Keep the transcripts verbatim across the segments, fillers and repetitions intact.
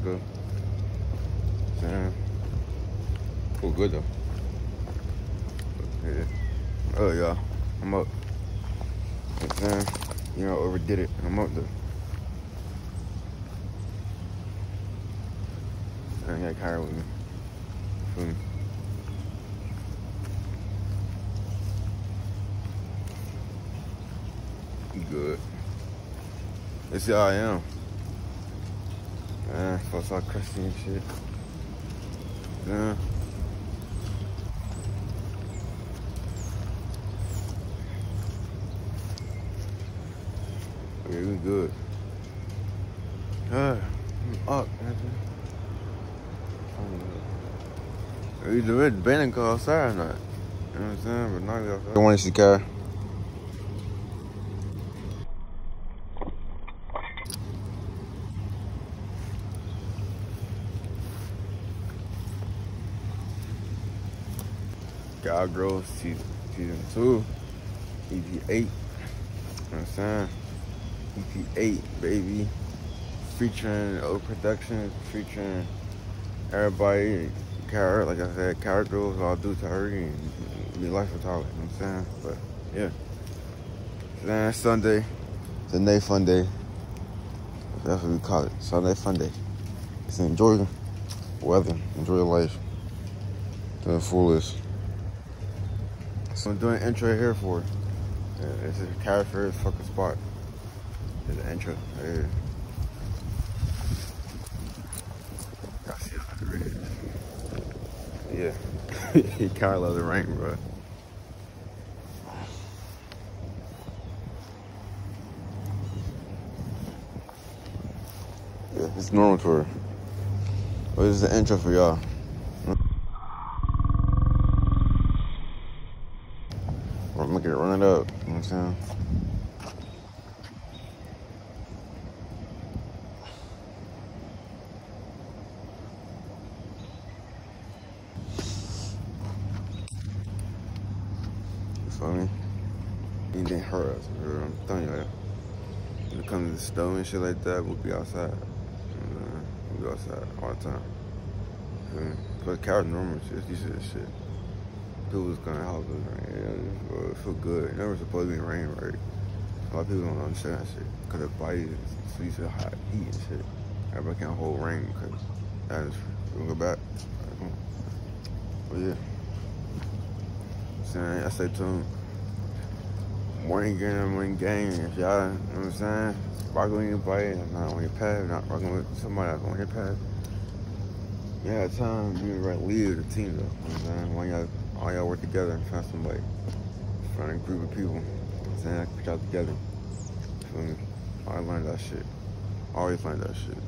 nigga. Damn. Feel good though. Yeah. Oh yeah. I'm up. You know what I'm saying? You know, overdid it. I'm up though. I ain't got Kyra with me. Feel me? Good. That's how I am. Man, folks all crusty and shit. Yeah. Yeah, we good. Ah, I'm up, man. We the red band call outside or not. You know what I'm saying? But now we outside. I want to see car. God Grove season, season two, E P eight. You know what I'm saying? E P eight, baby. Featuring O Productions, featuring everybody. Car, like I said, Car Grove, all due to her and me life photography. You know what I'm saying? But yeah. Then it's Sunday. Sunday fun day. That's what we call it. Sunday fun day. Just enjoy the weather. Enjoy your life. To the fullest. So I'm doing an intro here for it. Yeah, this is Car Fair's fucking spot. There's an intro right here. Y'all see how it is. Yeah. He kinda loves the rain, bro. Yeah, it's normal tour. But this is the intro for y'all. I'm gonna get it run it up, you know what I'm saying? You feel me? It didn't hurt us, bro. I'm telling you that. When it comes to the stove and shit like that, we'll be outside. You know, we'll be outside all the time. Feel me? Plus, Cal's normal shit. These shit shit. People was gonna help us, right? Yeah, it feel good. It never supposed to be rain, right? A lot of people don't understand that shit. Because their body is so used to hot heat and shit. Everybody can't hold rain because that is, we'll go back. But yeah. Saying, I say tuned. Morning game, morning game. If y'all, you know what I'm saying? Rocking with anybody, not on your path, not rocking with somebody that's on your path. You had time, you the right leader of the team though. You know what I'm saying? When y'all all y'all work together and find somebody. Find a group of people. You know what I'm saying? I can put y'all together. Feel me? I learned that shit. I always learned that shit.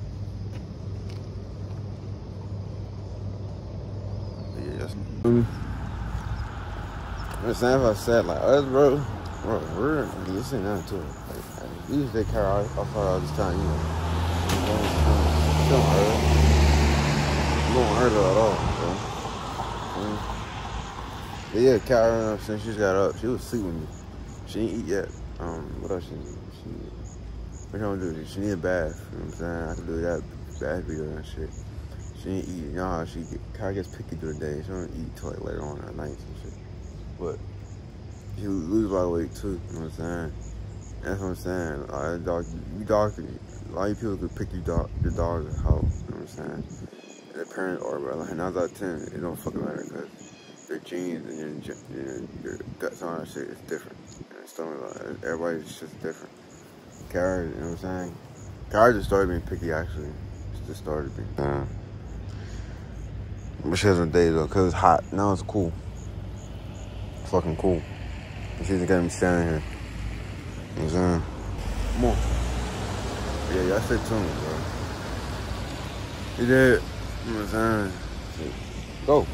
But yeah, that's feel me? You know what I'm saying? If I said like us, bro, bro, we're this ain't nothing to it. Like, like, we used to take care of off all this time, you know. You don't hurt it. You don't hurt her at all, bro. You know? But yeah, Kara, since she just got up, she was sleeping with me. She ain't eat yet. Um, what else she need? She, what you gonna do? She need a bath. You know what I'm saying? I can do that bath video and shit. She ain't eat. You know how she get, Kara gets picky through the day. She don't eat till like later on at night and shit. But she lose a lot of weight too. You know what I'm saying? That's what I'm saying. A lot of dogs, you dogs, a lot of people could pick your dog, your dog at house. You know what I'm saying? And their parents are, but like nine out of ten, it don't fucking matter because their genes and your, your, your guts and all that shit is different. And stuff like that. Everybody's just different. Kara, you know what I'm saying? Kara just started being picky actually. She just started being. Uh, but she has her days though, cause it's hot. Now it's cool. It's fucking cool. And she's gonna be standing here. You know what I'm saying? Come on. Yeah, y'all stay tuned, bro. You did. You know what I'm saying? Go.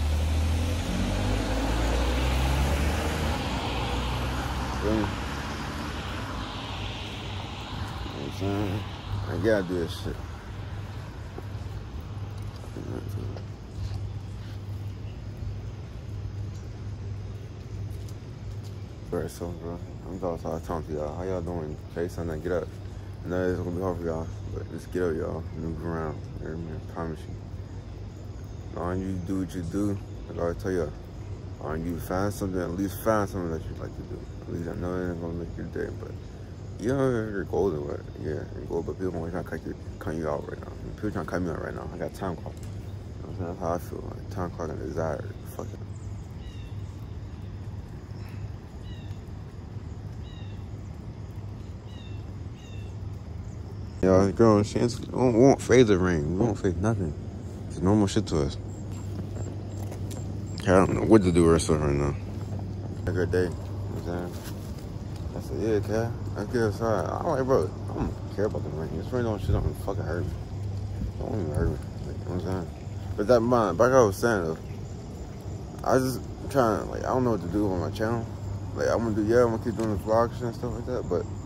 You know what I'm saying? I gotta do this shit. Alright, so bro, I'm outside talking to y'all. How y'all doing? Say something, get up. I know it's gonna be hard for y'all, but let's get up, y'all. Move around. I promise you. As long as you do what you do, like I always tell you, as long as you find something, at least find something that you like to do. At least I know it ain't gonna make your day, but you know you're golden, but yeah, you're golden. But people always trying to cut you, cut you out right now. People trying to cut me out right now. I got time clock. You know that's how I feel. Like time clock and desire. Fuck it. Y'all, girl, she ain't, we don't want phaser ring. We don't phase nothing. It's normal shit to us. I don't know what to do with herself right now. A good day. You know what I'm saying? I said, yeah, cat. Let's get outside. I'm like, bro, I don't care about the ring. This ring don't shit don't fucking hurt me. Don't even hurt me. Like, you know what I'm saying? But that mind, like I was saying though, I just trying, like, I don't know what to do on my channel. Like, I'm gonna do, yeah, I'm gonna keep doing the vlogs and stuff like that, but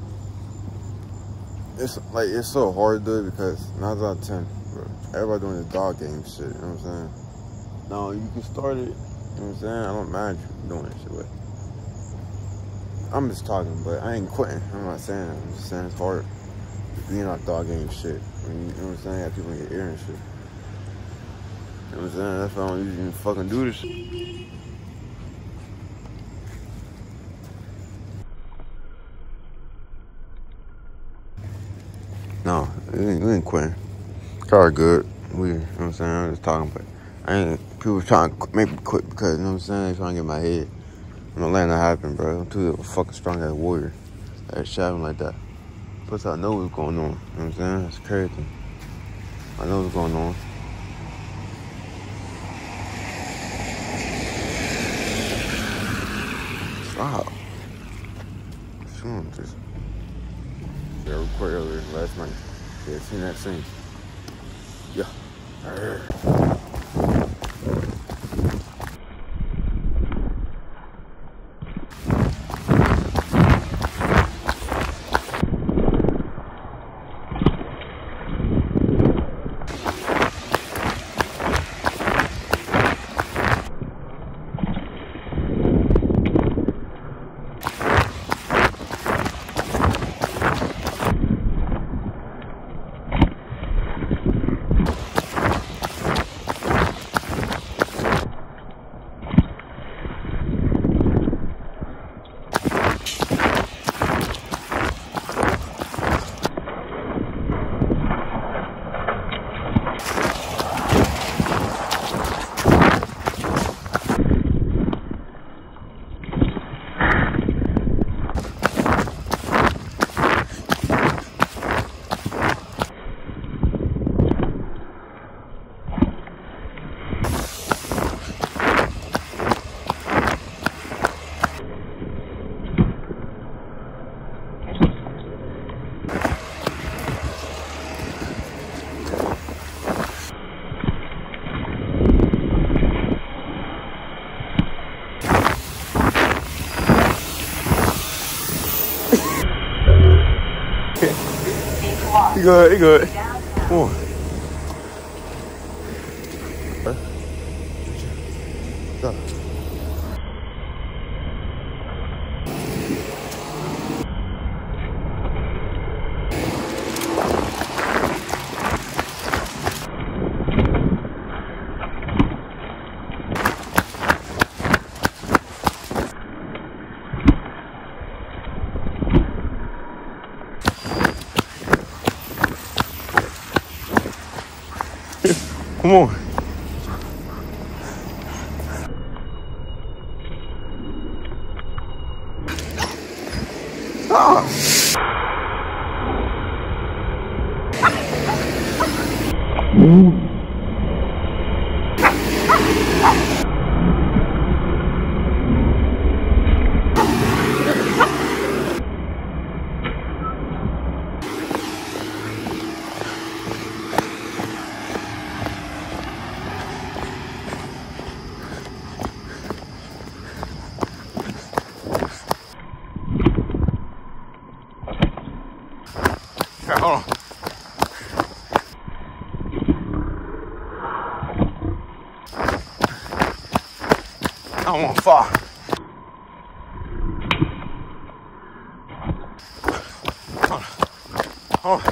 it's like, it's so hard to do it because nine out of ten, bro, everybody doing the dog game shit, you know what I'm saying? No, you can start it, you know what I'm saying? I don't mind you doing that shit, but I'm just talking, but I ain't quitting. I'm not saying that. I'm just saying it's hard being on dog game shit. When you, you know what I'm saying? You got people in your ear and shit. You know what I'm saying? That's why I don't usually fucking do this shit. No, we ain't, we ain't quitting. Car good. We, you know what I'm saying? I'm just talking, but I ain't, people trying to make me quit because, you know what I'm saying? They trying to get in my head. I'm not letting that happen, bro. I'm too a fucking strong ass warrior. That shouting like that. Plus, I know what's going on. You know what I'm saying? It's crazy. I know what's going on. Stop. Sure, just. Yeah, I recorded earlier last night. Yeah, seen that scene. Yeah. You good, you good. Come on. Go. Come on. Stop. Hold on. I don't want to fall. Hold on. Oh.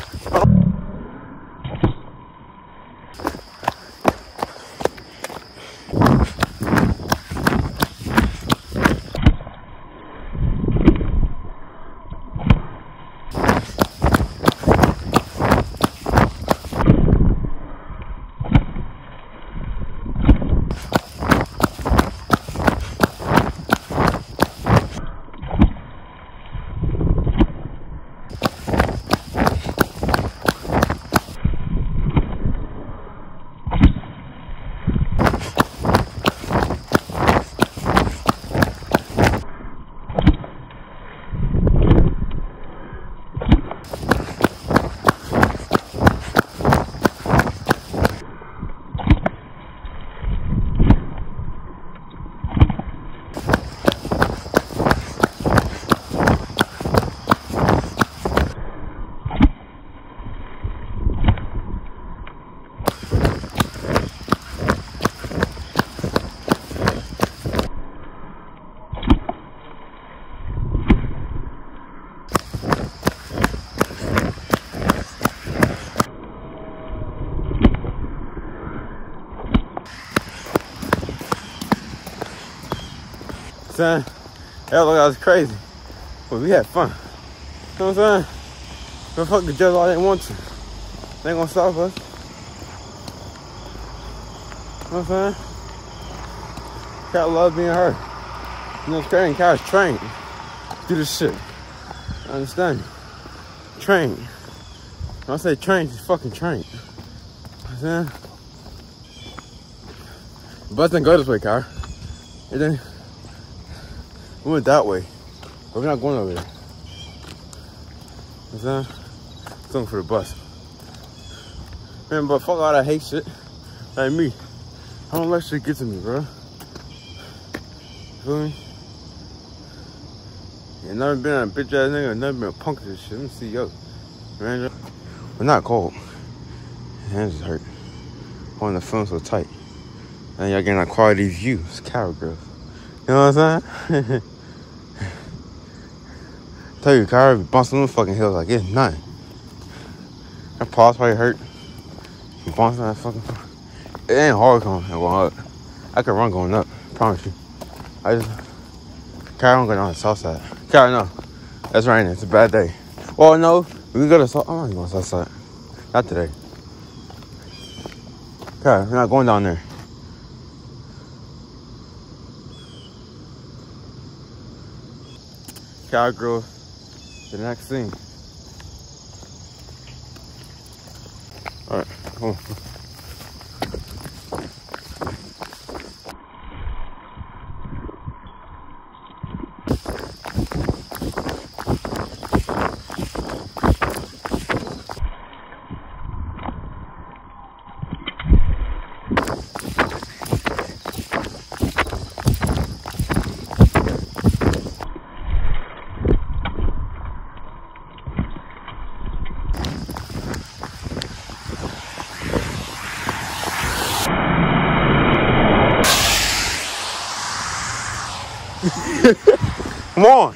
Son, that look, that was crazy, but we had fun. You know what I'm saying? Motherfuckers judge all they want to. They ain't gonna stop us. You know what I'm saying? Cat love being hurt. You know, it's crazy. Cat's trained to do this shit. I understand you. Trained. When I say trained, he's fucking trained. You know what I'm saying? The bus didn't go this way, car. It didn't. We went that way, but we're not going over there. You know what I'm saying? It's looking for the bus. Man, but fuck all that hate shit. Like me. I don't let shit get to me, bro. Feel me? You never been a bitch ass nigga, never been a punk of this shit. Let me see, yo. Man, we're not cold. Hands just hurt. Holding the phone so tight. And y'all getting that quality view. It's cow girls. You know what I'm saying? Tell you, car, bounce on them fucking hills like it's nothing. That pause probably hurt. You bounce on that fucking. It ain't hard going, going up. I could run going up. Promise you. I just. Car don't go down the south side. Car, no. That's raining. It's a bad day. Well, no. We can go to the south. I'm not going to the south side. Not today. Car, we're not going down there. Cowgirl, the next thing. All right, come on. Come on.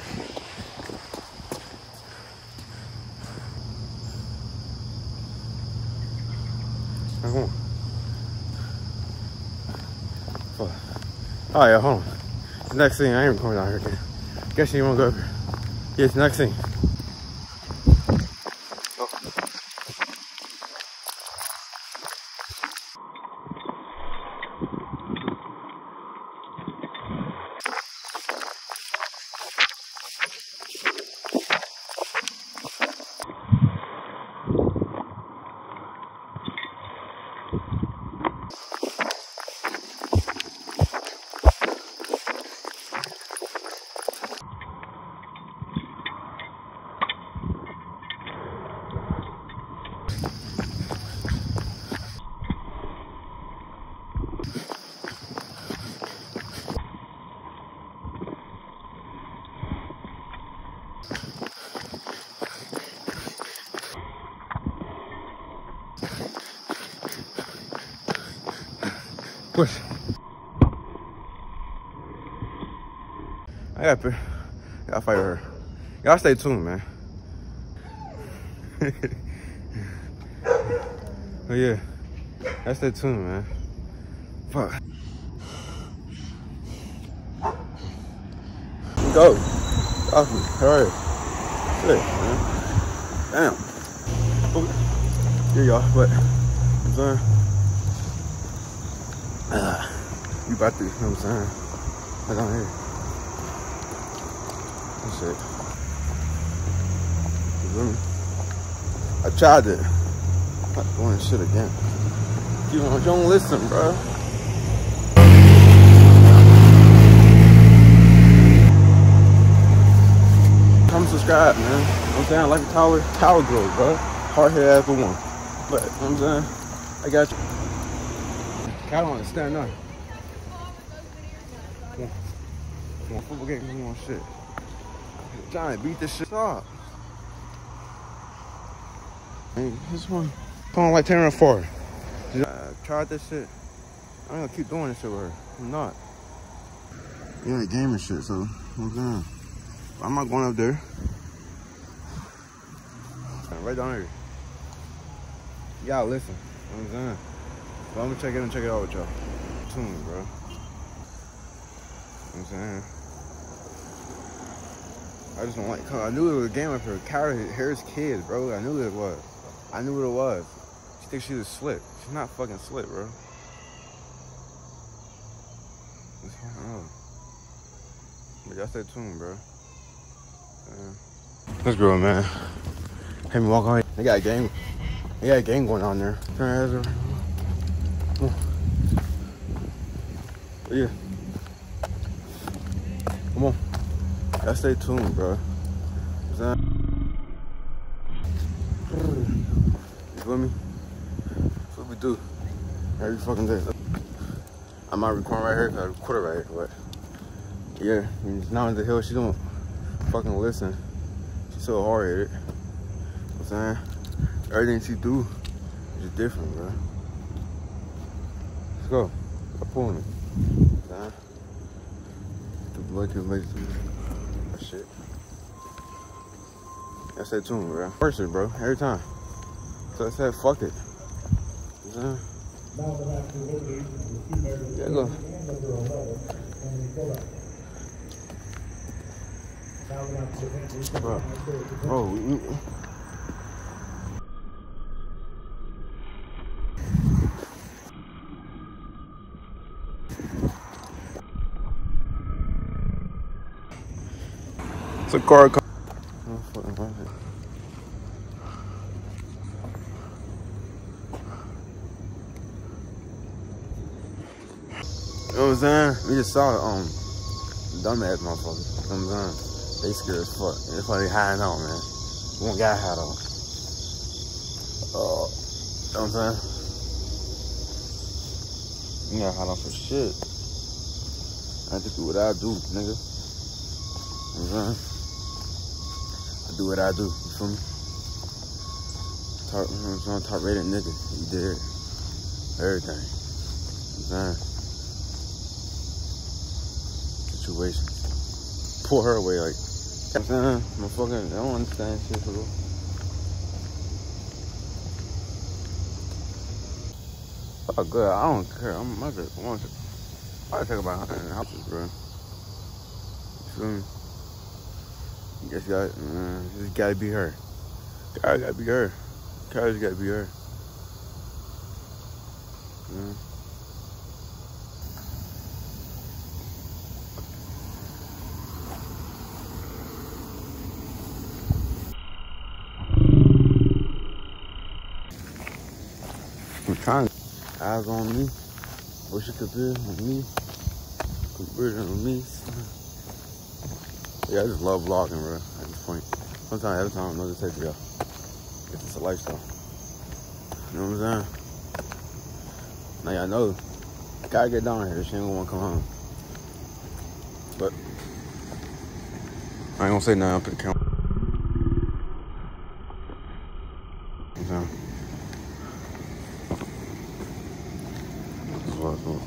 Come on. Oh, oh yeah, hold on. Next thing, I ain't coming down here again. Guess you won't go up here. Yes, next thing. Push. I got I gotta fight her. Y'all stay tuned, man. But yeah, that's that tune, man. Fuck. Go. Off me. Hurry. Shit, man. Damn. Oh, here y'all, but I'm saying, uh, you about to, you know what I'm saying? Like on here. That's it. You feel me? I tried it. I'm not doing this shit again. You don't, you don't listen, bro. Come subscribe, man. You know what I'm saying? Like a tower, tower growth, bro. Hard head ass for one. But, you know what I'm saying? I got you. I don't understand nothing. Come on. Come on, football game, come on, shit. Johnny, beat this shit up. Hey, this one, phone like ten or four. I tried this shit. I ain't gonna keep doing this shit with her. I'm not. Yeah, gaming shit, so, you know what I'm saying? I'm not going up there. Right down here. You gotta listen. You know what I'm saying? But I'm gonna check it and check it out with y'all. Tune me, bro. You know what I'm saying? I just don't like, I knew it was a game up here. Kyra Harris kids, bro. I knew it was. I knew what it was. She thinks she's a slit. She's not fucking slit, bro. What's going on? But y'all stay tuned, bro. Uh, Let's go, man. Had me walk on. They got a game. They got a game going on there. Turn Come on. Yeah. Come on. Y'all stay tuned, bro. You feel me? That's what we do every fucking day. I might record right here because I record it right here, but yeah, now in the hill, she don't fucking listen. She's so hard-headed. You know what I'm saying? Everything she do is different, bro. Let's go. I'm pulling it. You know what I'm saying? The blood can make that shit. I said to him, bro. First it, bro. Every time. So I said, fuck it. You know what I'm saying? There you go. Bro, bro, we, we, it's a car. Oh, fucking perfect. You know what I'm saying? We just saw it, um, dumbass motherfuckers. You know what I'm saying? They scared as fuck. That's why they hiding out, man. One guy had on. Uh, you know what I'm saying? You gotta hide on for shit. I have to do what I do, nigga. You know what I'm saying? I do what I do, you feel me? Talk, you know what I'm saying? Top rated nigga. He did everything. You know what I'm saying? Situation. Pull her away, like, you know what I'm saying? I'm fucking, I don't understand shit for real. Oh, good. I don't care. I'm, I just want to. I gotta talk about hunting houses, bro. You feel me? You just got, uh, just gotta be her. Kyra gotta be her. Kyra's gotta be her. Yeah. I'm trying. Eyes on me. Wish it could be on me. Could be on me. Yeah, I just love vlogging, bro. At this point. Sometimes, every time, I'm gonna say to y'all, it's just a lifestyle. You know what I'm saying? Now y'all know, gotta get down here. She ain't gonna wanna come home. But I ain't gonna say nothing up in the camera. You know what I'm saying? That's what I thought.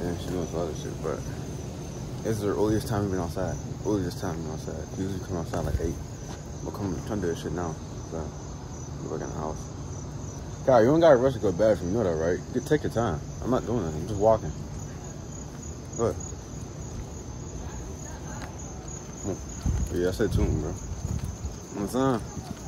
and she doing some other shit, but it's the earliest time we've been outside. Earliest time we've been outside. We usually come outside like eight. We'll come trying to do this shit now. So we're back in the house. God, you don't gotta rush to go to bed if you know that, right? You take your time. I'm not doing anything. I'm just walking. Good. Yeah, stay tuned, bro. You know what I'm saying?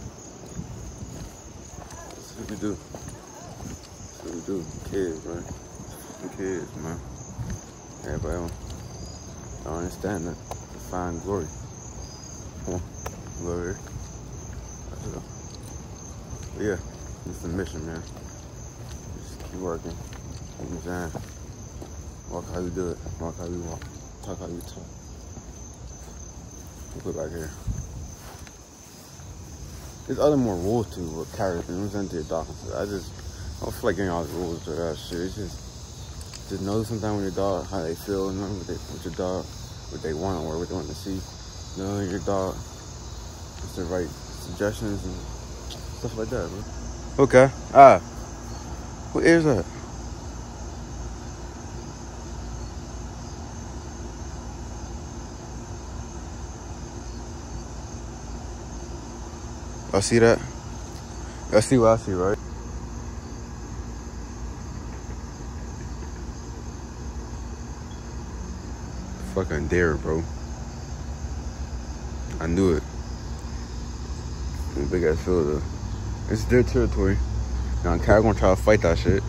That's what we do. That's what we do. Kids, man. Kids, man. Everybody don't, don't understand that. Find glory. Come on. Go over here. That's it. But yeah, it's the mission, man. Just keep working. You know what I'm saying? Walk how you do it. Walk how you walk. Talk how you talk. We'll put it back here. There's other more rules too with characters, you know what I'm saying, to your dog. I just I don't feel like getting all the rules to that shit. It's just just know sometimes with your dog how they feel, you know, with, they, with your dog, what they want or what they want to see. You know, your dog, it's the right suggestions and stuff like that, bro. Okay. Ah. What is that? Y'all see that? Y'all see what I see, right? Fucking dare, bro. I knew it. Big ass field though. It's their territory. Now, Cat gonna try to fight that shit.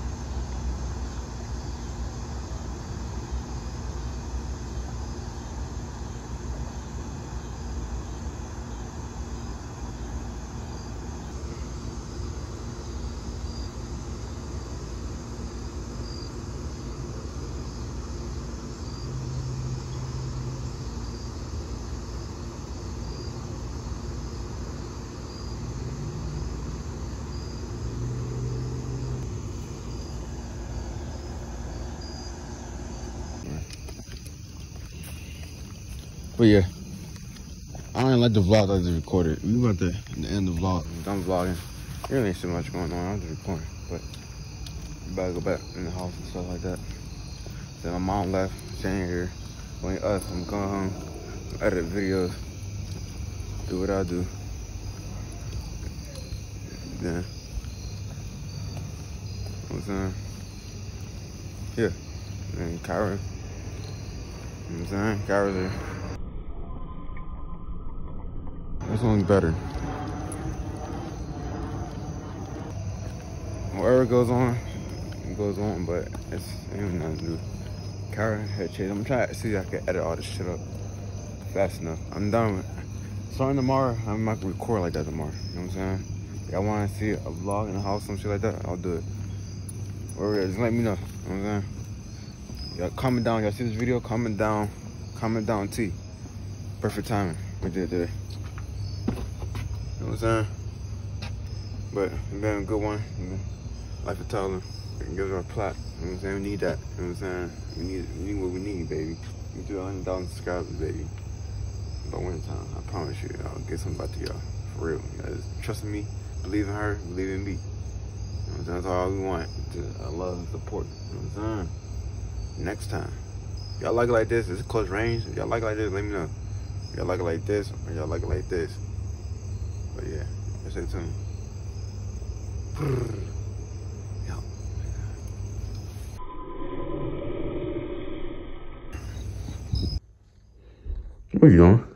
But yeah, I don't like the vlog I just recorded. We about to end the vlog. I'm done vlogging. There really ain't so much going on. I'm just recording, but we about to go back in the house and stuff like that. Then my mom left, staying here. Only us. I'm going home, edit videos, do what I do. Then, you know what I'm saying? Yeah. And Kyra, you know what I'm saying? Kyra's there. This one's better. Whatever goes on, it goes on, but it's ain't nothing to do. Kyra head change. I'm trying to see if I can edit all this shit up fast enough. I'm done with it. Starting tomorrow, I'm not gonna record like that tomorrow. You know what I'm saying? If y'all wanna see a vlog in the house, some shit like that, I'll do it. Or just let me know. You know what I'm saying? Y'all comment down, y'all see this video, comment down, comment down T. Perfect timing. We did it today. You know what I'm saying? But it's been a good one. Life of Tyler. Give us our plot. You know what I'm saying? We need that. You know what I'm saying? We need, we need what we need, baby. We do one hundred thousand subscribers, baby. By winter time, I promise you, I'll get something back to y'all. For real. You guys trust in me, believe in her, believe in me. You know what I'm saying? That's all we want. To uh, love and support. You know what I'm saying? Next time. Y'all like it like this, it's close range. If y'all like it like this, let me know. If y'all like it like this, or y'all like it like this. But yeah, let's stay tuned. Yo. What are you doing?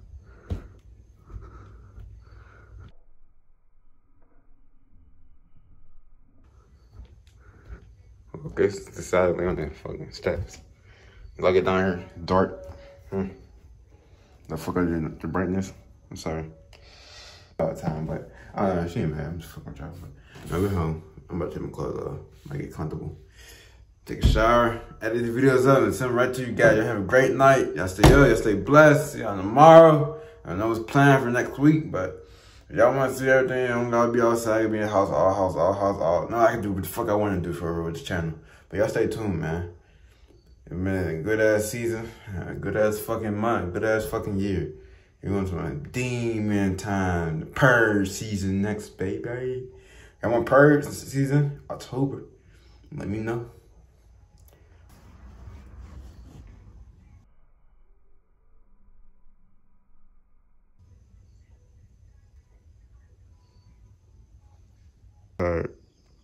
Okay, decidedly on the fucking steps. Like it down here, dark. Hmm. The fuck I did the brightness. I'm sorry. All the time, but I don't know, she ain't mad. I'm just fucking trying. But I get home. I'm about to take my clothes off. Might get comfortable. Take a shower, edit the videos up, and send them right to you guys. Y'all have a great night. Y'all stay up, y'all stay blessed. See y'all tomorrow. I know it's planned for next week, but if y'all want to see everything, I don't gotta be outside. I can be in the house, all house, all house, all. No, I can do what the fuck I want to do for real with this channel. But y'all stay tuned, man. It's been a good ass season, a good ass fucking month, good ass fucking year. You're going to my demon time, the purge season next, baby. I want purge season, October. Let me know. Tired.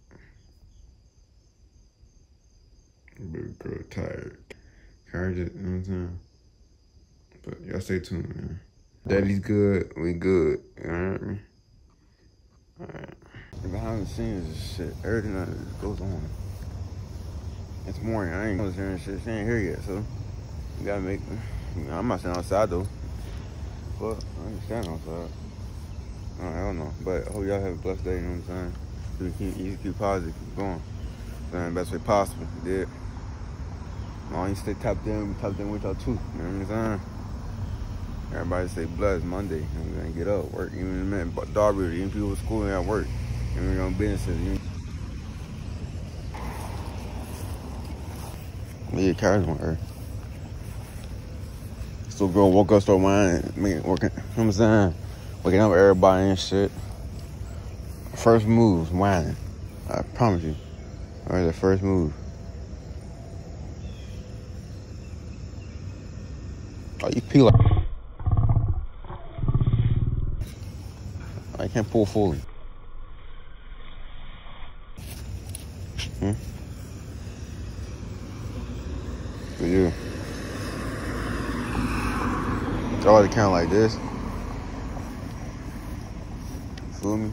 Baby girl tired. Courage it, you know what I'm saying? But y'all stay tuned, man. Daddy's good, we good. You know what I mean? Alright. Behind the scenes is shit. Everything that goes on. It's morning. I ain't going to shit. She ain't here yet, so you gotta make. You know, I'm not standing outside though. But I ain't standing outside. Oh, I don't know. But I hope y'all have a blessed day, you know what I'm saying? So we keep, you keep positive, keep going. The best way possible. You did. Long you stay tapped in, we tapped in with y'all too. You know what I'm saying? Everybody say blessed Monday. And we're gonna get up, work. Even in a minute, but Darby, even people at school and at work. And we're gonna businesses. You yeah, carries on her. So girl woke up, start whining, me working. You know what I'm saying? Waking up everybody and shit. First move, whining. I promise you. Alright, the first move. Oh, you peel like I can't pull fully. Hmm? For you. I like to count like this. Feel me?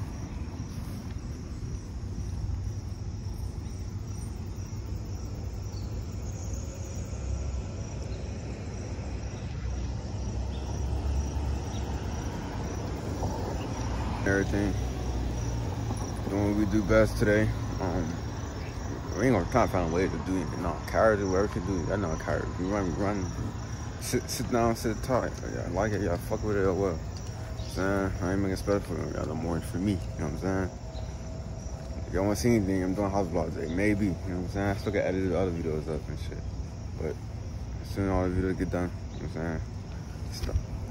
Everything. Doing what we do best today. Um, we ain't gonna try to find a way to do anything. No, cowards or whatever we can do. I know cowards. We run, we run. Sit, sit down, sit talk. Y'all like it, y'all fuck with it or what? Saying I ain't making special for y'all no more for me. You know what I'm saying? If y'all want to see anything, I'm doing house vlogs today. Maybe. You know what I'm saying? I still got edited other videos up and shit. But as soon as all the videos get done, you know what I'm saying? Stop.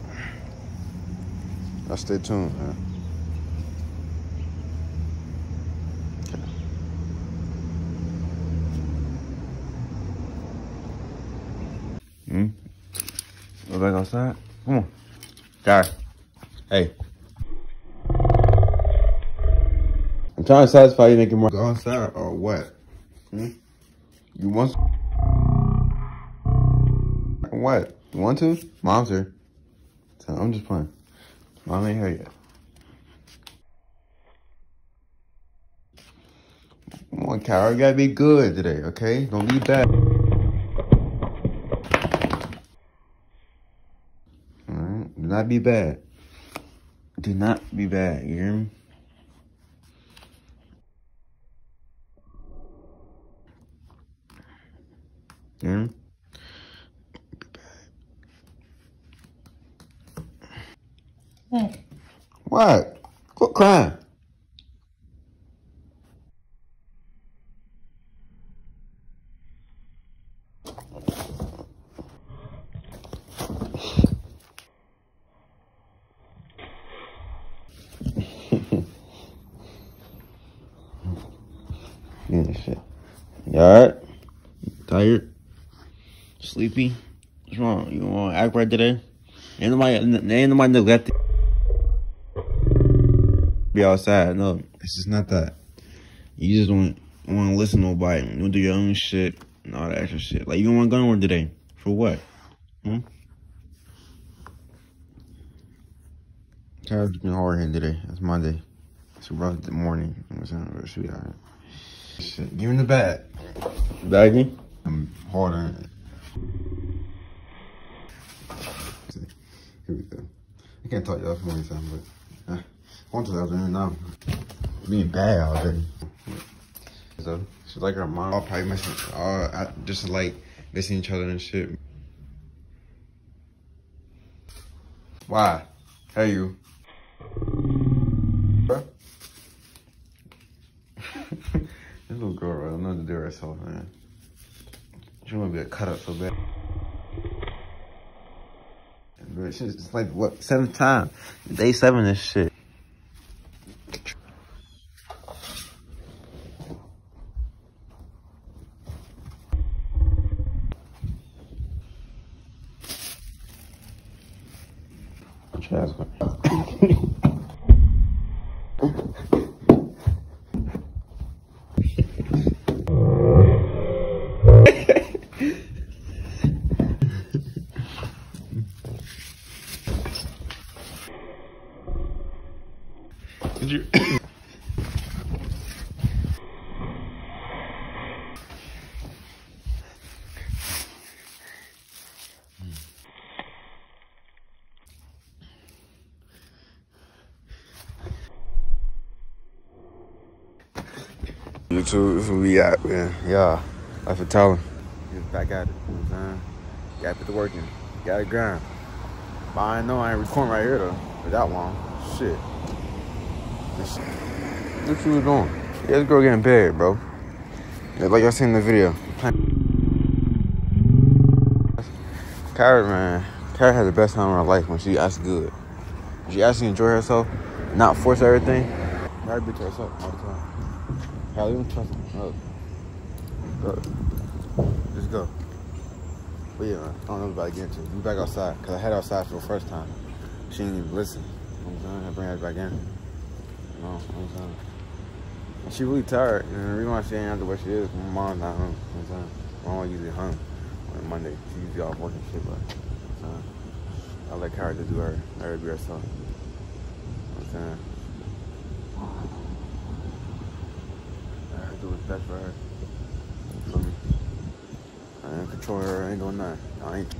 Y'all stay tuned, man. Hmm? Go back outside? Come on. Gary. Hey. I'm trying to satisfy you making more. Go outside or what? Hmm? You want some? What? You want to? Mom's here. So I'm just playing. Mom ain't here yet. Come on, Carol. You gotta be good today, okay? Don't be bad. Alright? Do not be bad. Do not be bad. You hear me? You hear me? What? What? Quit crying. Yeah, shit. You alright? Tired? Sleepy? What's wrong? You want to act right today? Ain't nobody, ain't nobody neglected. Be outside. No, this is not that. You just don't want to listen to nobody. You do your own shit and all that extra shit. Like, you don't want to go nowhere today. For what? Hmm? Tired's been hard here today. It's Monday. It's a rough morning. It should be alright. Shit, give him the bag. Baggy? I'm hard on it. Here we go. I can't talk to y'all for morning time, but uh, I want to the afternoon now. Being bad all day. So she's like her mom. All probably messing, all just like missing each other and shit. Why? Hey you. Bro. This little girl, right? I don't know what to do herself, man. She wanna be a cut up so bad. It's like what, seventh time? Day seven, this shit. You YouTube, this is what we got, man. Yeah, life of talent. Just back at it, you know what I'm saying? Gotta put the work in. Gotta grind. But I know I ain't recording right here, though, for that long. Shit. What you was doing? Yeah, this girl getting paid, bro. Yeah, like y'all seen in the video. Kyra, man. Kyra had the best time of her life when she acts good. When she actually enjoy herself, not force everything. Kyra be to herself all the time. Kyra, you don't trust me. Look. Look. Just go. But yeah, man, I don't know what I'm about to get into. We back outside, because I had outside for the first time. She didn't even listen. You know what I'm saying? I bring her back in. You know what I'm saying? And she really tired. And the reason why she ain't out the way she is, my mom's not home. You know what I'm saying? My mom usually home on Monday. She usually off working shit, but you know what I'm saying? I let Kyra just do her. Let her be herself. You know what I'm saying? Let her do what's best for her. You feel me? I ain't control her, I ain't doing nothing. I ain't.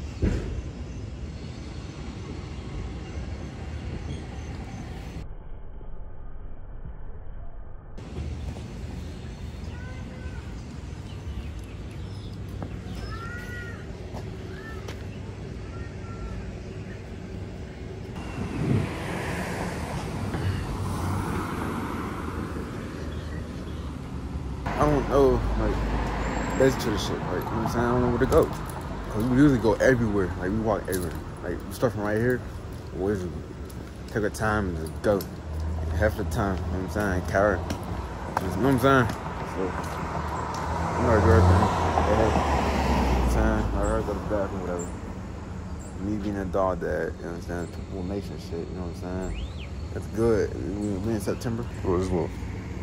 I don't know, like, basic to the shit, like, you know what I'm saying? I don't know where to go. Cause we usually go everywhere, like, we walk everywhere. Like, we start from right here, we take our time to go. Half the time, you know what I'm saying? Kyra, you know what I'm saying? So, you know, everything. You know what I'm saying? I heard go to the bathroom, whatever. Me being a dog dad, you know what I'm saying? People nation shit, you know what I'm saying? That's good. We, we in September. What is what?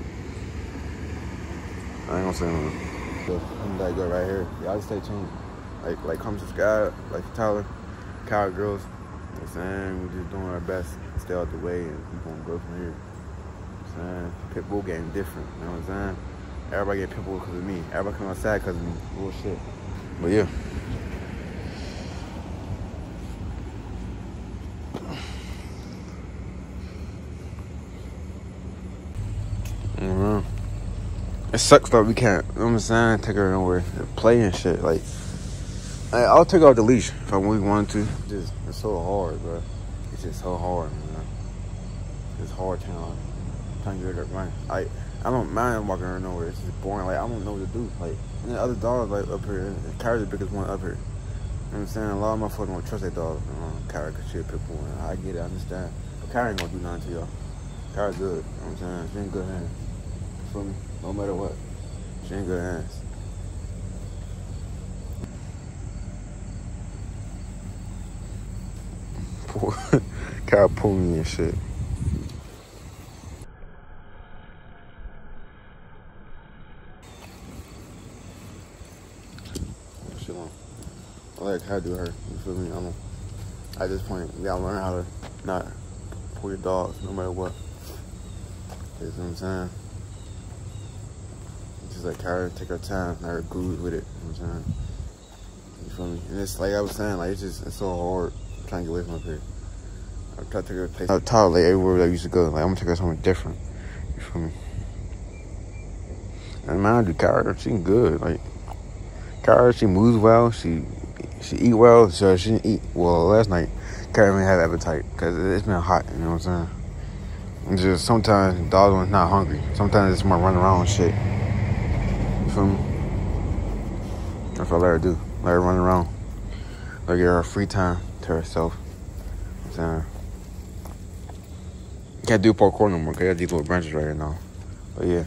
I ain't gonna say nothing. So, I'm that good right here. Y'all just stay tuned. Like, like, come subscribe, like Tyler, Kyra Girls. You know what I'm saying? We're just doing our best to stay out the way and we're gonna grow from here. You know what I'm saying? Pitbull game different, you know what I'm saying? Everybody get Pitbull because of me. Everybody come outside because of me. Bullshit. But yeah. Mm-hmm. It sucks though, we can't, you know what I'm saying, take her nowhere, play and shit, like, I, I'll take her off the leash if I really wanted to. It's just, it's so hard, bro. It's just so hard, man. It's hard trying, trying to get her to run. I, I don't mind walking her nowhere, it's just boring, like, I don't know what to do, like, and the other dogs, like, up here, Kyra's the biggest one up here. You know what I'm saying? A lot of motherfuckers don't trust their dog, you know, Kyra, because she a pit bull, I get it, I understand. But Kyra ain't gonna do nothing to y'all. Kyra's good, you know what I'm saying? She in good hands. You feel me? No matter what, she in good hands. Kyra pulling me and shit. Shit on. I like how to do her. You feel me? I don't. At this point, you gotta learn how to not pull your dogs, no matter what. You know what I'm saying? Just like Kyra, take her time, let her groove with it. You know what I'm saying? You feel me? And it's like I was saying, like it's just it's so hard trying to get away from up here. I try to take her to place. I taught like everywhere that I used to go. Like I'm gonna take her somewhere different. You feel me? And man, I do Kyra, she good. Like Kyra, she moves well. She she eat well. So she didn't eat well last night. Kyra didn't have appetite because it's been hot. You know what I'm saying? And just sometimes dogs are not hungry. Sometimes it's more run around and shit. You feel me? That's what I let her do. Let her run around. Let her get her free time to herself. You know what I'm saying? Can't do parkour no more because I got these little branches right here now. But yeah.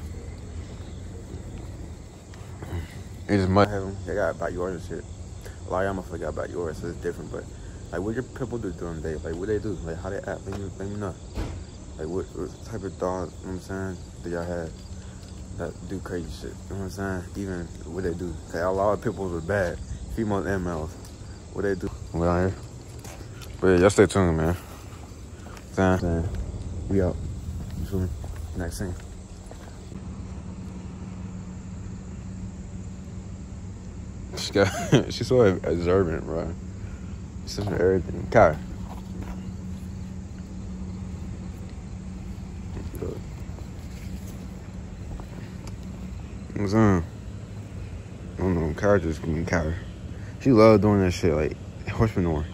It just must have them. They got about yours and shit. A lot of y'all motherfuckers got about yours, so it's different. But like, what your people do during the day? Like, what they do? Like, how they act? Let me, let me know. Like, what, what type of dog, you know what I'm saying, do y'all have that do crazy shit? You know what I'm saying? Even what they do. Cause a lot of people are bad. Females and males. What they do. We out here. But yeah, y'all stay tuned, man. Saying, we out. You feel me? Next thing. She got, she's so observant, bro. She's for everything. Kai. What's on? I don't know. Kai just being Kai. She love doing that shit, like horsemanure.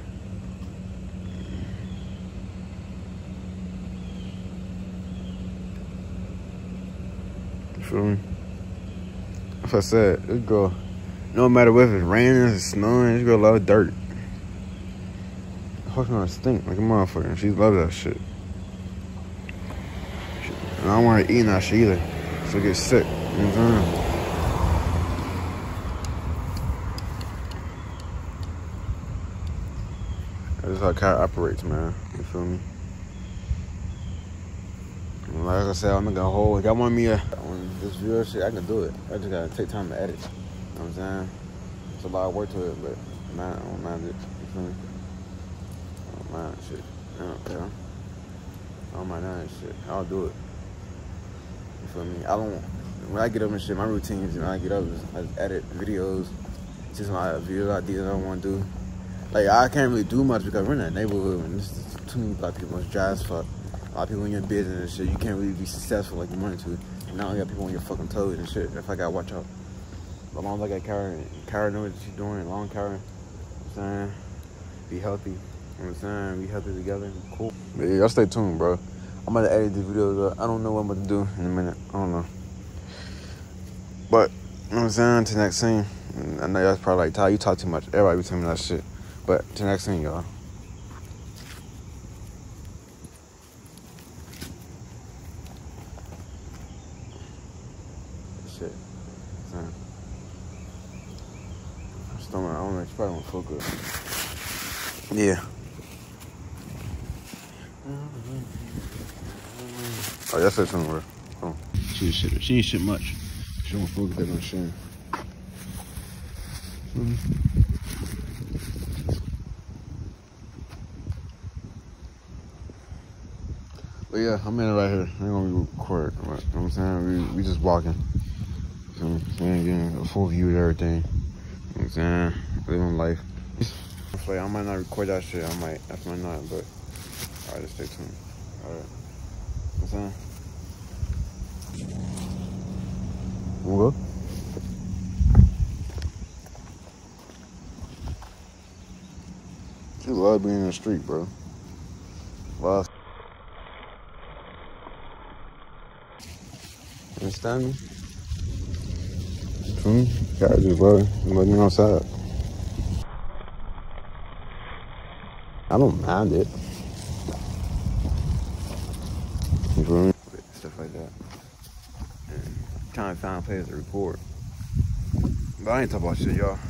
You feel me? Like I said, this girl, no matter whether it's raining, it's snowing, this girl love dirt. Horsemanure stink like a motherfucker. She loves that shit. And I don't want her eating that shit either. So get sick. You know what I'm saying? That's how car operates, man. You feel me? And like I said, I'm not gonna hold. If y'all want me to, on this real shit, I can do it. I just gotta take time to edit. You know what I'm saying? It's a lot of work to it, but man, I don't mind it. You feel me? I don't mind shit. I don't care. I don't mind none of that shit. I'll do it. You feel me? I don't. When I get up and shit, my routines, you know, I get up, I just edit videos. It's just my video ideas I don't want to do. Like, I can't really do much because we're in a neighborhood and there's too many black people. It's dry as fuck. A lot of people in your business and shit. You can't really be successful like you wanted to. And now you got people on your fucking toes and shit. If I gotta watch out. But as long as I got Kara, Kara knows what she's doing, long Kara, you know what I'm saying? Be healthy. You know what I'm saying? Be healthy together. Cool. But yeah, y'all stay tuned, bro. I'm about to edit these videos up. I don't know what I'm about to do in a minute. I don't know. But, you know what I'm saying? To the next scene. I know y'all probably like, Ty, you talk too much. Everybody be telling me that shit. But to the next thing, y'all. Shit. Man. Stomach, I don't know, it's probably won't feel good. Yeah. Oh, that's it, somewhere. Oh. She ain't shit. She ain't shit much. She don't feel good on shit. Mm-hmm. But yeah, I'm in it right here. I ain't gonna be recorded. You know what I'm saying? We, we just walking. So, we ain't getting a full view of everything. You know what I'm saying? Living life. Like, I might not record that shit. I might. That's my not, but alright, just stay tuned. Alright. You know what I'm saying? We'll go. She love being in the street, bro. Love. Understand me? Hmm? Gotta just love, let me outside. I don't mind it. You feel me? Stuff like that. And trying to find a place to record. But I ain't talking about shit, y'all.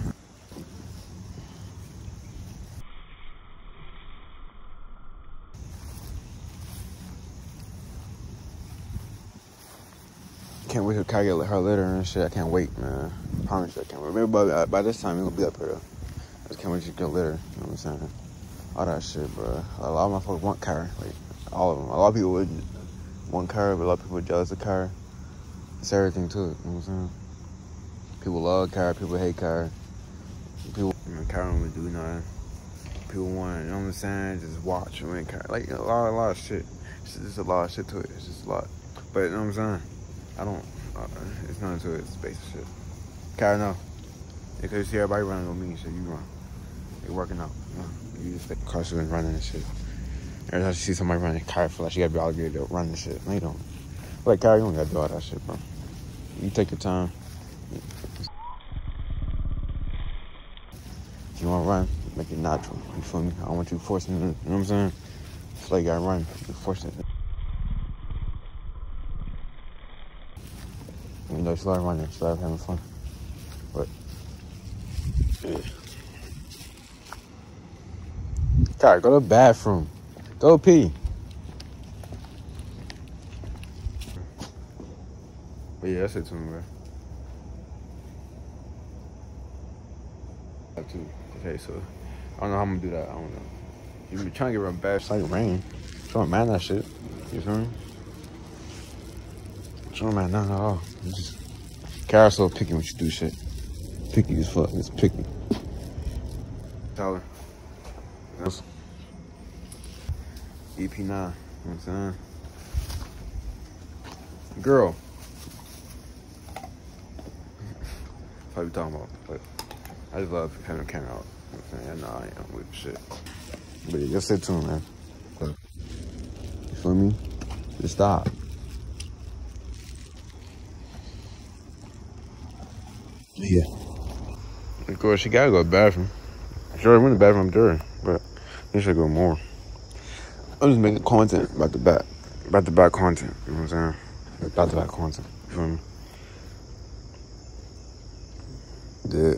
Can't wait to Kai get her letter and shit. I can't wait, man. I promise you I can't wait. Maybe by, by this time, we're gonna be up here, though. I just can't wait to get a letter. You know what I'm saying? All that shit, bro. A lot of motherfuckers want Kai. Like, all of them. A lot of people would want Kai, but a lot of people are jealous of Kai. It's everything to it. You know what I'm saying? People love Kai. People hate Kai. People, I mean, Kai don't really do nothing. People want, you know what I'm saying? Just watch. I mean, Kai, like, a lot, a lot of shit. It's just a lot of shit to it. It's just a lot. But, you know what I'm saying? I don't, uh, it's nothing to it, it's basic shit. Kai, no. Because you see everybody running on me and shit, you run. You're working out, you know? You just like cautious and running and shit. Every time you see somebody running, Kai feel like she gotta be obligated to run and shit. No, you don't. Like, Kai, you don't gotta do all that shit, bro. You take your time. If you wanna run, make it natural, you feel me? I don't want you forcing it, you know what I'm saying? It's like you gotta run, you force it. You know, she love running, she love having fun. But, yeah. Kai, go to the bathroom. Go pee. But yeah, that's it to me, bro. I have to. Okay, so I don't know how I'm gonna do that. I don't know. You be trying to get around bad, it's like rain. Trying to man that shit. You feel me? Show man, not at all. You just Kara's so picky when you do shit. Picky as fuck. It's picky. Tyler. E P nine. You know what I'm saying? Girl. That's what we talking about. But I just love having the camera out. You know what I'm saying? Nah, I ain't with shit. But yeah, just stay tuned, man. But, you feel me? Just stop. Yeah. Of course, she gotta go to the bathroom. Sure, I went to the bathroom during, but I should go more. I'm just making content about the back. About the back content. You know what I'm saying? About the back content. You feel me? Did.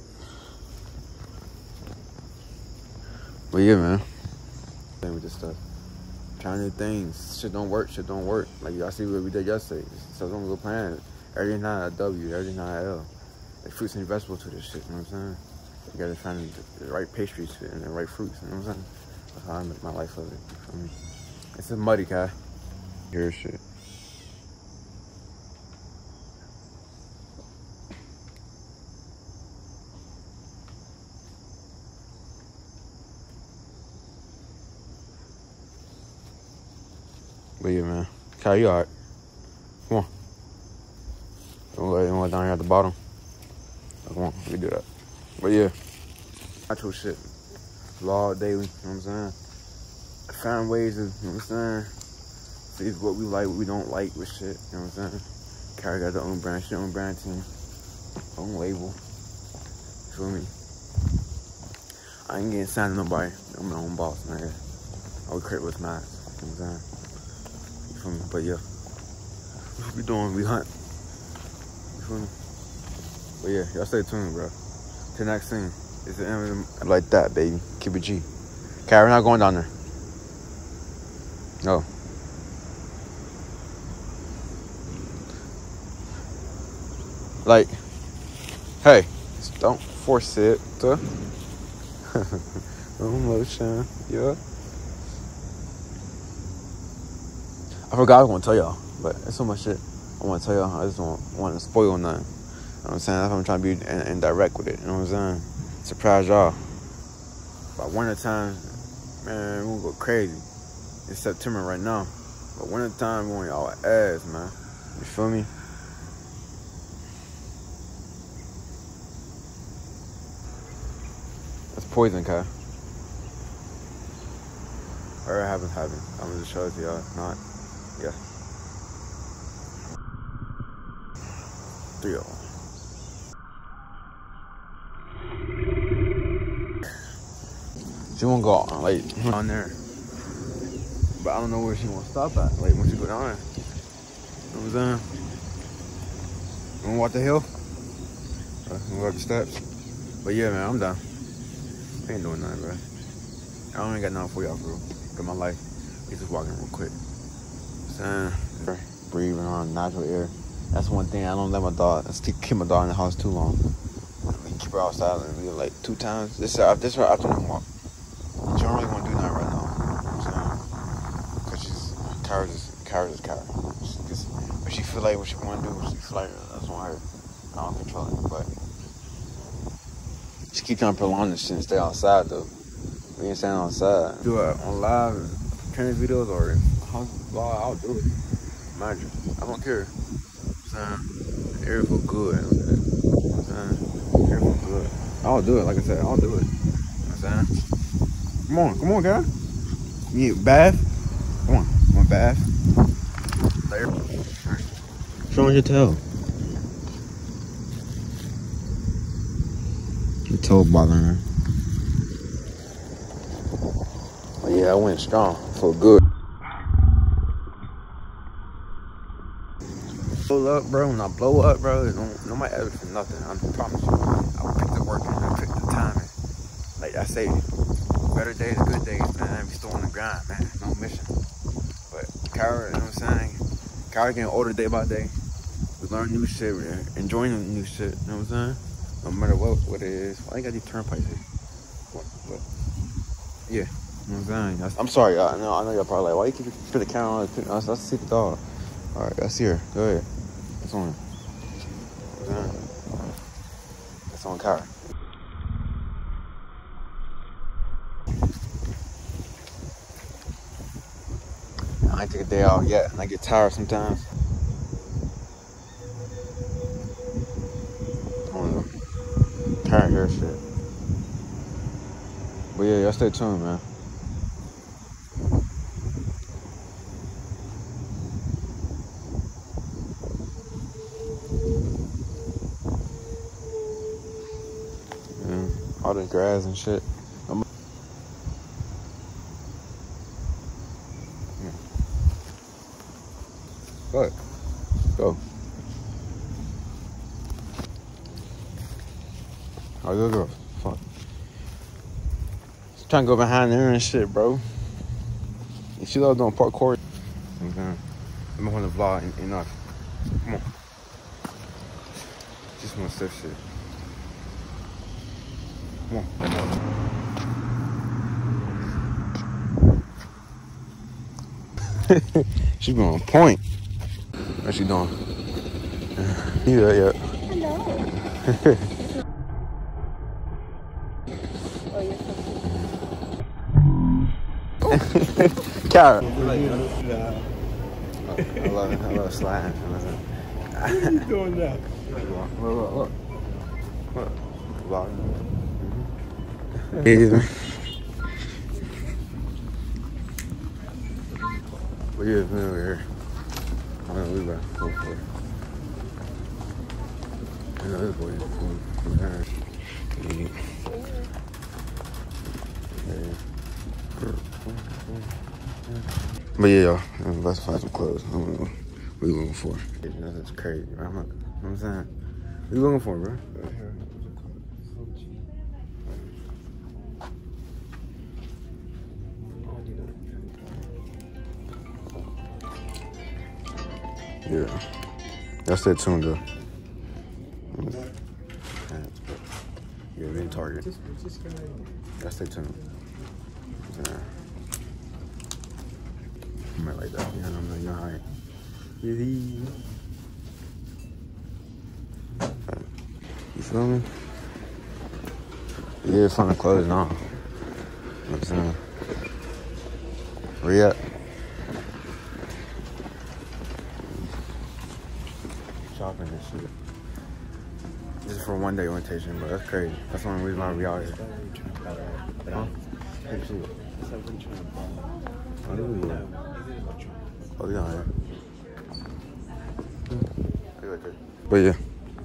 But yeah, man. With this stuff. Trying new things. Shit don't work. Shit don't work. Like, y'all see what we did yesterday. So don't go playing. Everything's not a W. Everything's not an L. Like fruits and vegetables to this shit. You know what I'm saying? You gotta find the, the right pastries and the right fruits. You know what I'm saying? That's how I make my life of it. You feel me? It's a muddy guy. Here's shit. But yeah, man. Kai, you alright? Come on. You want to go down here at the bottom? Come on, let me do that. But yeah. Natural shit. Law daily, you know what I'm saying? Find ways of, you know what I'm saying? See what we like, what we don't like with shit, you know what I'm saying? Kara got her own brand, she own brand team, own label. You feel me? I ain't getting signed to nobody. I'm my own boss, man. I would create what's mine, you know what I'm saying? You feel me? But yeah. What we doing? We hunt. You feel me? But yeah, y'all stay tuned, bro. To the next scene. It's the end of the, like that, baby. Keep it G. Kara, we're not going down there. No. Like, hey, don't force it. No motion. Yeah. I forgot I was gonna tell y'all, but there's so much shit I want to tell y'all. I just don't want to spoil nothing. You know what I'm saying? That's why I'm trying to be in, indirect with it. You know what I'm saying? Surprise y'all. By winter time, man, we're gonna go crazy. It's September right now. But winter time, we're on y'all ass, man. You feel me? That's poison, Kai. Whatever happens, happens. I'm gonna just show it to y'all. If not, yeah. Three of them. She won't go like on there, but I don't know where she won't stop at. Like when she go down there, you know what I'm saying? You wanna walk the hill? Uh, you wanna walk the steps? But yeah, man, I'm done. I ain't doing nothing, bro. I don't even got nothing for y'all, bro. Got my life. It's just walking real quick. You know what I'm saying? Breathing on natural air. That's one thing I don't let my dog. Let's keep my dog in the house too long. We keep her outside like two times. This is this is her afternoon walk. She don't really want to do nothing right now. You know what I'm saying? Because she's, Kara's just, Kara's just Kara. She just, but she feel like what she want to do, she feel like that's on her. I don't control it, but she keep trying to prolong this shit and stay outside, though. We ain't staying outside. Do it on live training videos or house vlog, I'll do it. Mind you, I don't care. You know what I'm saying? The air feel good. You know what I'm saying? Air feel good. I'll do it, like I said, I'll do it. You know what I'm saying? Come on, come on, guy. You need a bath? Come on, you want a bath? There. Show me your toe. Your toe bothering her. But yeah, I went strong. Feel good. Blow up, bro. When I blow up, bro, don't, nobody ever for nothing. I promise you. I'll pick the work and I'll pick the timing. Like I say, better days, good days, man. We still on the grind, man. No mission. But Kara, you know what I'm saying? Kara getting older day by day. We learn new shit. We're enjoying the new shit. You know what I'm saying? No matter what, what it is. Why you got these turnpikes here? What, what? Yeah. You know what I'm saying? I'm sorry, y'all. I know, I know y'all probably like, why you keep put the camera on? I see the dog. All right, I see her. Go ahead. It's on. It's on car. I ain't take a day off yet, and I get tired sometimes. I don't know. Tired hair shit. But yeah, y'all stay tuned, man. Yeah, all the grass and shit. I'm yeah. Go. Go. Oh, go, go. Fuck. Just trying to go behind there and shit, bro. You see those doing parkour? Okay. I'm on the vlog en- enough. Come on. Just want to stuff shit. Come on. She been on point. What's she doing? Yeah, yeah. Hello. Cara. I love it. I love sliding. What are you doing now? Look, look, look. Look. Vlogging. Yeah. But yeah, man, we're here. I know we about to go for it. I know this boy is cool. Yeah. But yeah, y'all, let's find some clothes. I don't know what we looking for. That's crazy, right? You know what I'm saying? What you looking for, bro? Yeah. Y'all stay tuned, though. Yeah, we in Target. Y'all stay tuned. Yeah. I might like that. You know, I'm like, you're alright. You feel me? Yeah, it's on the clothes now. You know what I'm saying? Where you at? Shopping and shit. This is for one day orientation, but that's crazy. That's the only reason why we out here. Huh? Oh, yeah, yeah. But yeah.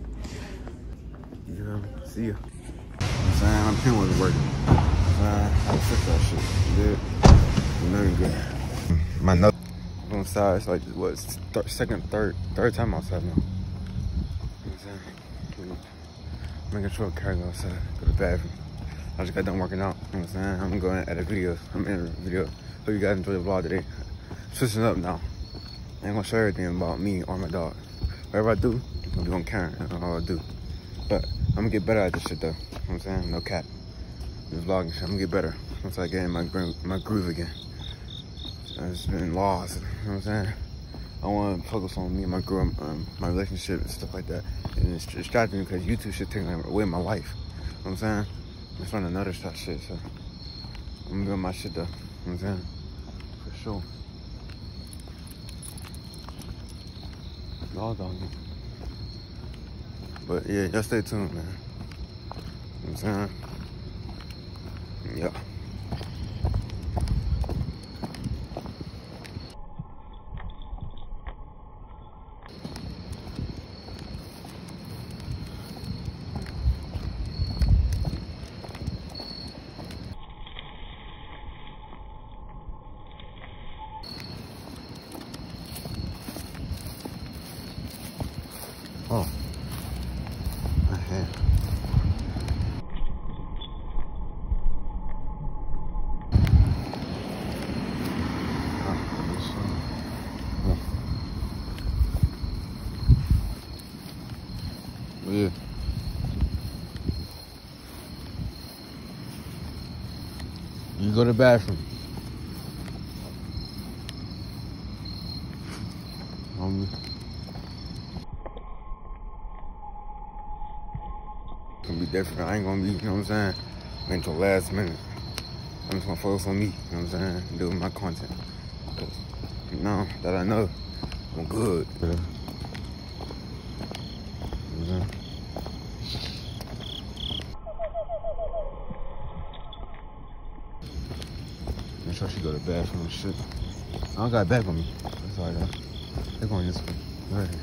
You know, see ya. I'm saying, my pen wasn't working. Uh, I had to fix that shit. You did? No, you good. My nose on the side, it's like, what, th second, third, third time outside now. You know what I'm saying? You know, making sure I carry go outside, go to the bathroom. I just got done working out. You know what I'm saying? I'm going to edit videos. I'm in a video. Hope you guys enjoy the vlog today. Switching up now. I ain't gonna show everything about me or my dog. Whatever I do, I'm gonna be on camera. That's all I do. But I'm gonna get better at this shit though. You know what I'm saying? No cap. This vlogging shit, I'm gonna get better once I get in my, my groove again. I've just been lost. You know what I'm saying? I wanna focus on me and my girl, um, my relationship and stuff like that. And it's distracting me because YouTube shit taking away my life. You know what I'm saying? I'm just trying to notice that shit, so I'm doing my shit though. You know what I'm saying? For sure. Dog on me. But yeah, y'all stay tuned, man. You know what I'm saying? Yeah. Oh. My hand. Oh, yeah. You go to the bathroom. Um, different. I ain't gonna be, you know what I'm saying, until last minute. I'm just gonna focus on me, you know what I'm saying, doing my content. Now that I know, I'm good. You know what I'm saying? Make sure she go to the bathroom and shit. I don't got a bag on me. That's all I got. They're going this way. Right here.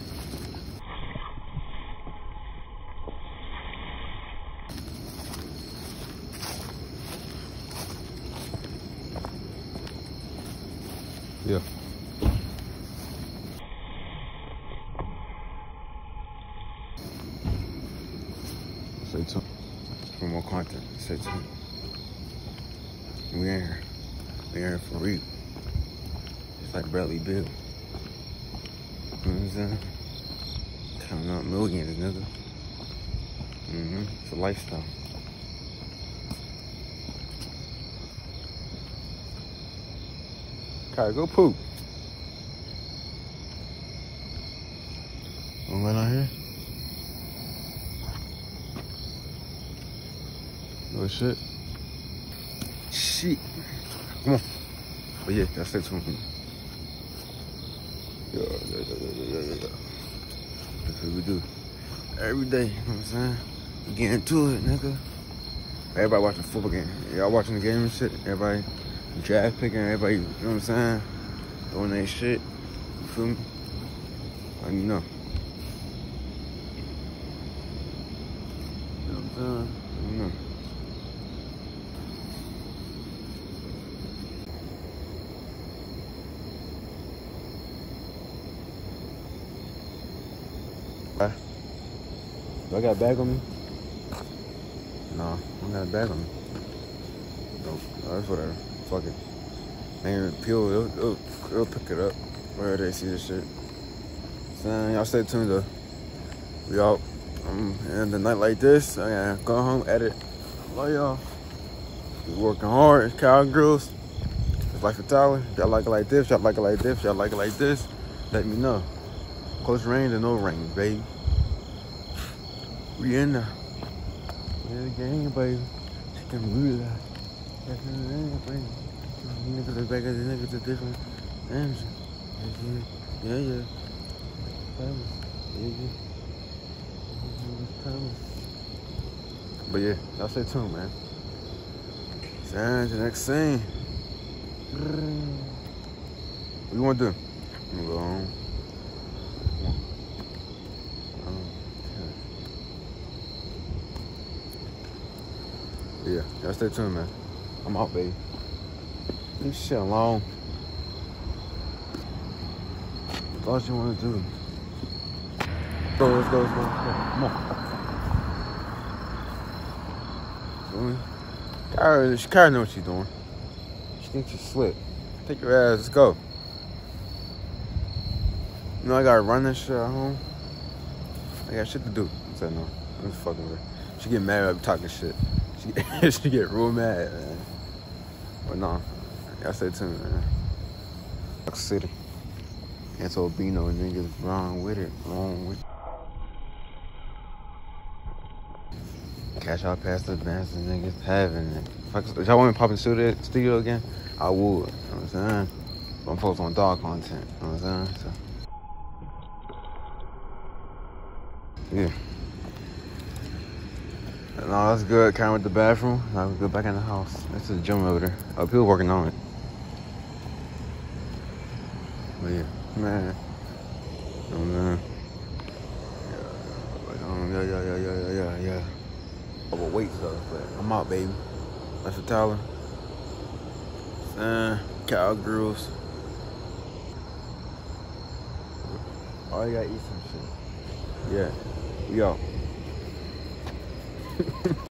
Yeah. Stay tuned for more content. Stay tuned. We in here. We in here for real. It's like Bradley Bill. You know what I'm saying? Counting out millions, nigga. Mm-hmm. It's a lifestyle. Kai, go poop. Wanna run out here? No shit. Shit. Come on. But yeah, that's it to me. Yeah, yeah, yeah, yeah, yeah, yeah. That's what we do. Every day, you know what I'm saying? We get into it, nigga. Everybody watching the football game. Y'all watching the game and shit. Everybody draft picking, everybody, you know what I'm saying? Doing that shit. You feel me? Let me know. You know what I'm saying? Let me know. Do I got a bag on me? No, I don't got a bag on me. Nope. Oh, that's whatever. Fuck it. Ain't peel, it'll, it'll, it'll pick it up wherever they see this shit. So y'all stay tuned though. We out. Um, and the night like this, I gotta go home, edit. Love y'all. We working hard. It's Cowgirls. It's Life of Tyler. If y'all like it like this, y'all like it like this, y'all like it like this, let me know. Close range or no range, baby. We in there. We in the game, baby. Chicken roulette. Niggas are back at the niggas are different. Names. Yeah, yeah. Yeah, yeah. But yeah, y'all stay tuned, man. Sign to the next scene. What you want to do? I'm gonna go home. Yeah, y'all stay tuned, man. I'm out, baby. Leave shit alone. What else you want to do? Let's go, let's go, let's go, let's go. Come on. Kyra, she Kyra know what she's doing. She thinks she's slick. Take your ass, let's go. You know I gotta run this shit at home. I got shit to do. I said no. I'm just fucking with her. She get mad when I be talking shit. She, she get real mad, man. But no, y'all stay tuned, man. Rock City. Antobino niggas wrong with it, wrong with it. Cash out past the advances, niggas having it. If y'all want me to pop into the studio again, I would. You know what I'm saying? But I'm focused on dog content. You know what I'm saying? So. Yeah. No, that's good. Kind of went to the bathroom. Now we go back in the house. That's the gym over there. Oh, people working on it. But yeah, man. Oh, man. Yeah, yeah, yeah, yeah, yeah, yeah, yeah. Oh, but wait, though. But I'm out, baby. That's for Tyler. Uh, Cowgirls. Oh, you gotta eat some shit. Yeah. We out.